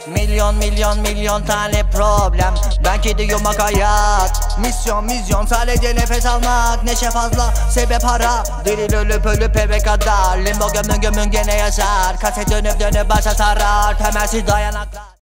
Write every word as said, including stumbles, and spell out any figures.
Milyon milyon milyon tane problem, ben gidiyorum bak hayat. Misyon misyon sadece nefes almak, neşe fazla sebep para. Diril ölüp ölüp eve kadar, limbo gömün gömün gene yaşar. Kaset dönüp dönüp başa sarar, temelsiz dayanaklar.